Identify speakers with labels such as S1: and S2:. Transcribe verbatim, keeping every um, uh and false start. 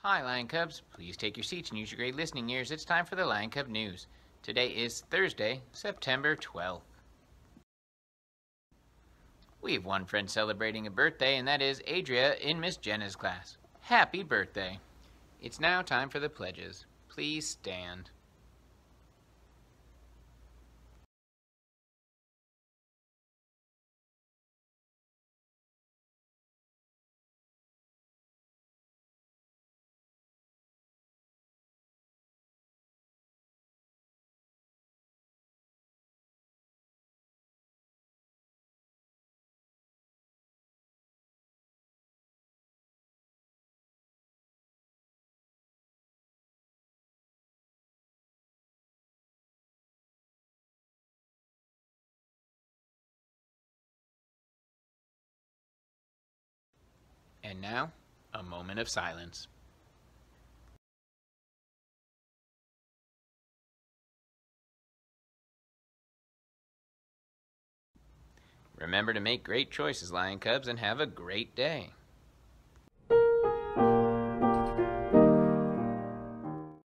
S1: Hi, Lion Cubs. Please take your seats and use your great listening ears. It's time for the Lion Cub News. Today is Thursday, September twelfth. We have one friend celebrating a birthday, and that is Adria in Miss Jenna's class. Happy birthday. It's now time for the pledges. Please stand. And now, a moment of silence. Remember to make great choices, Lion Cubs, and have a great day.